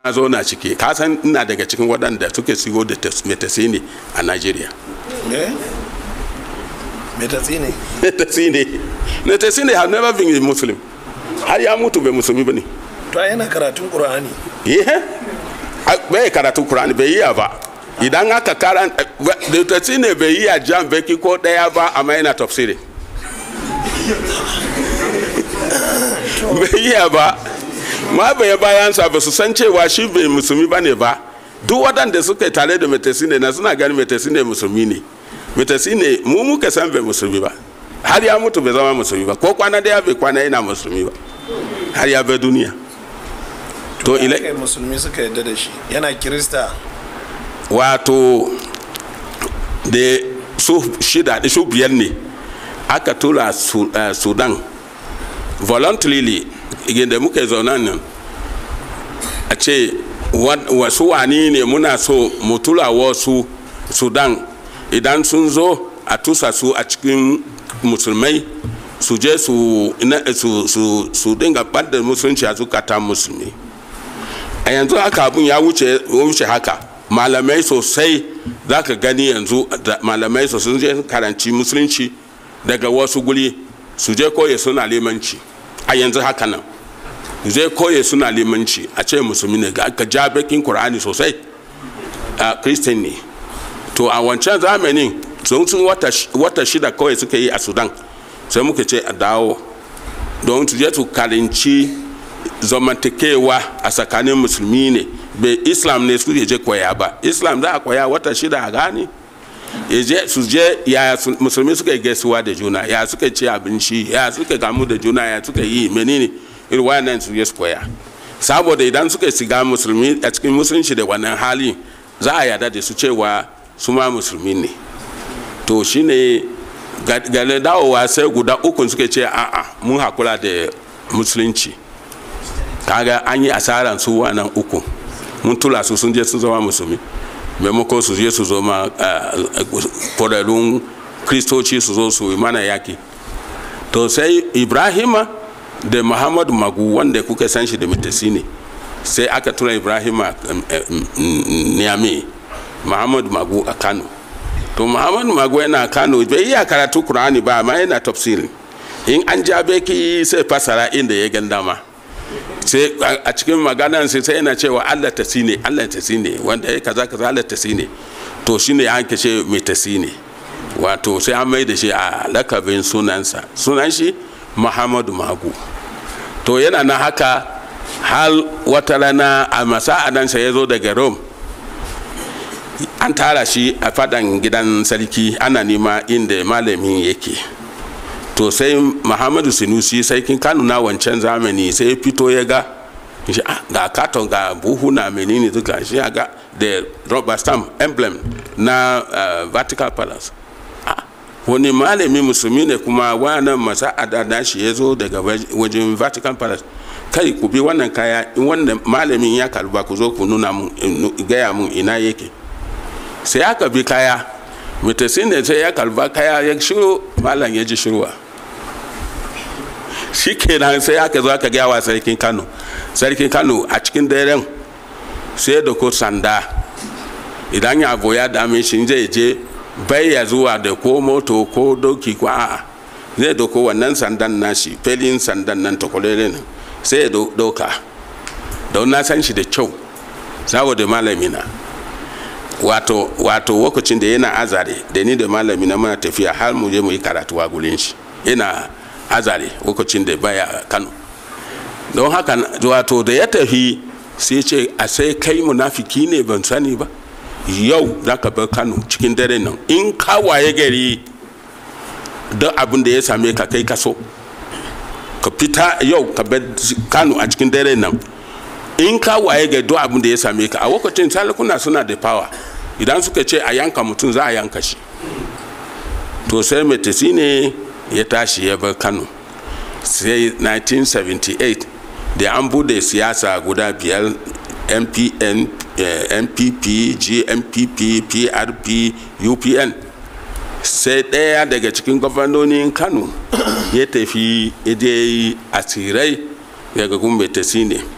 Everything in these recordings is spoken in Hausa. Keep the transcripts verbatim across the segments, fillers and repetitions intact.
zo na ciki ka san ina daga cikin waɗanda suke sigo da metasine a Najeriya. eh metasine metasine metasine have never been a Muslim, har ya mutu bai musulmi bane. to yana karatun Qur'ani. eh bai karatun Qur'ani bai yi ba. Idan aka karanta metasine bai yi a jan baki ko daya ba, amma yana tafsiri. bai yi ba, ma bai bayansa ba su san cewa shi bai musulmi ba ne ba. Duk waɗanda suka yi tare da metasine na suna ganin metasine musulmi ne. Metasine mu muka san bai musulmi ba, har ya mutu bai zama musulmi ba, ko kwana daya bai kwana yana musulmi ba, har ya bai duniya. To ila kai musulmi suka yadda da shi yana kirista. Wato da su shida da su biyar ne aka tura Sudan voluntarily, da muka zauna nan a ce wasu wani ne muna so mu tura wasu Sudan, idan sun zo a tusa su a cikin musulmai su je su su su dinga ɓadda musulunci a zukatan musulmi. A yanzu haka abun ya wuce wuce haka, malamai sosai za ka gani yanzu malamai sosai je karanci musulunci daga wasu guri su je koye suna limanci a yanzu haka nan, zai koye suna limanci a ce musulmi ne ga aka ja bakin Qur'ani sosai a Christian ne. To a wancan zamanin sun sun wata shida kawai suka yi a Sudan, sai muka ce a dawo don su je su karanci zamantakewa a tsakanin musulmi ne, bai Islam ne su je koya ba. Islam za a koya wata shida a gani su je ya musulmi suka yi gaisuwa da juna, ya suka ci abinci, ya suka gamu da juna, ya suka yi menene irin wayannan su je su koya. Saboda idan suka shiga musulmi a cikin musulunci da wannan hali, za a yarda da su cewa su ma musulmi ne. To shine ga dawowa sai guda uku suka ce a'a mun hakura da musulunci. Kaga an yi asaran su wannan uku, mun tura su sun je sun zama musulmi, maimako su je su zama kwararrun kristoci su zo su mana yaki. To sai Ibrahima da Muhammadu Magu wanda kuka san shi da metasine, sai aka tura Ibrahima Niamey, Muhammadu Magu a Kano. To Muhammadu Magu yana Kano bai iya karatu Qur'ani ba, amma yana tafsiri. In an jabe ki sai fasara inda ya ganda ma. Sai a cikin maganan sai sai yana cewa Allah tasine, Allah tasine, wanda ya kaza kaza Allah tasine. To shine an kace metasine. Wato sai an mai da shi a lakabin sunansa. Sunan shi Muhammadu Magu. To yana na haka hal wata rana a masa'adansa ya zo daga Rome, an tara shi a fadan gidan sarki ana nema inda malamin yake. To sai Muhammadu Sinusi sarkin Kano na wancan zamani sai ya fito ya ga ga katon ga buhuna menene duka shi ga da rubber stamp emblem na uh, Vatican Palace. Wani malami musulmi ne kuma wannan masa'ada da shi ya zo daga wajen Vatican Palace, kai ku bi wannan kaya, in wannan malamin ya karba ku zo ku nuna mun gaya mun ina yake. Sai aka bi kaya, metasine sai ya karba kaya ya shiru, malam ya ji shiruwa. Shi kenan sai aka zo aka gaya wa sarkin Kano. Sarkin Kano a cikin daren sai da ko sanda, idan ya boya dame shi zai je bai ya zuwa da ko moto ko doki ko a'a, zai doko wannan sandan nashi, felin sandan nan takwalele nan sai ya doka. Don na san shi da kyau saboda malamina. Wato wato lokacin da yana azare da ni da malamina muna tafiya har mu je mu yi karatu a gurin shi, yana azare lokacin da baya Kano. Don haka wato da ya tafi sai ce a sai kai munafiki ne ban sani ba, yau za ka bar Kano cikin dare nan, in ka waye gari don abin da ya same ka kai kaso ka fita yau ka bar Kano a cikin dare nan, in ka waye gari don abin da ya same ka. A lokacin salakuna suna da power, idan suka ce a yanka mutum za a yanka shi. To sai metasine ya tashi ya bar Kano. Sai nineteen seventy-eight da an bude siyasa guda biyar, M P N, M P P, G M P P, P R P, U P N. Sai ɗaya daga cikin gwamnonin Kano ya tafi idai asirai daga gun metasine.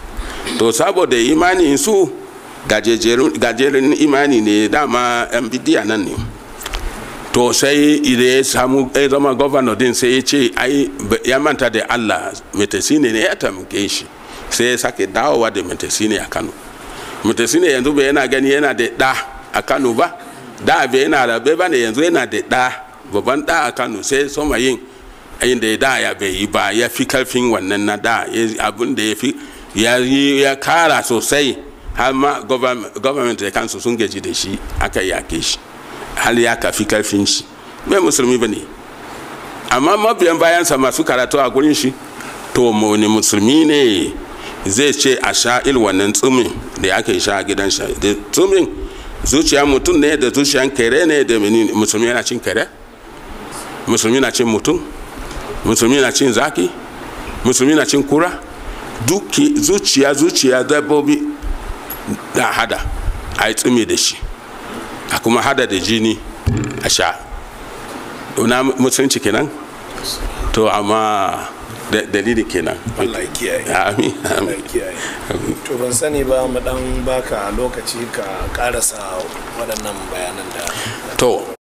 to saboda imani su gajeren imani ne dama yan bidiya nan ne to sai idan ya samu ya zama governor din sai ya ce ai ya manta da Allah Metasine ne ya tamke shi sai ya sake dawowa da Metasine a Kano. Metasine yanzu bai yana gani yana da da a Kano ba, da bai yana da bai bane yanzu yana da da babban da a Kano sai soma yin ayin da ya da ya bai yi ba ya fi karfin wannan na da abin da ya fi ya ya kara sosai har ma government da kansu sun gaji da shi aka yake shi hal ya kafi karfin shi bai musulmi bane amma mabiyan bayansa masu karatu a gurin shi to wani musulmi ne zai ce a sha il wannan tsumin da aka yi sha a gidan sha da tsumin zuciya mutum ne da zuciyan kere ne da musulmi yana cin kere musulmi na cin mutum musulmi na cin zaki musulmi na cin kura duki zuciya zuciya dabbobi da hada a yi tsumi da shi a kuma hada da jini a sha na musulunci kenan to amma dalili kenan. Allah ya kiyaye. Amin. Allah ya kiyaye. To ban sani ba mu dan baka lokaci ka karasa waɗannan bayanan da to